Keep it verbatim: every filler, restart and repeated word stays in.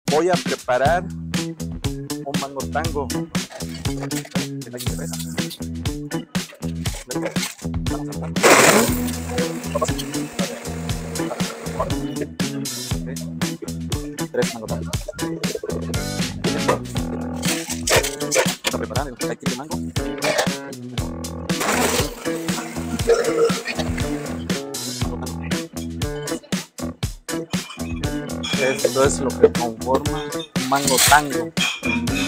Voy a preparar un mango tango. ¿Tiene aquí cerveza? Tres mango tango. Vamos a preparar el aquí de mango. Esto es lo que conforma un mango tango.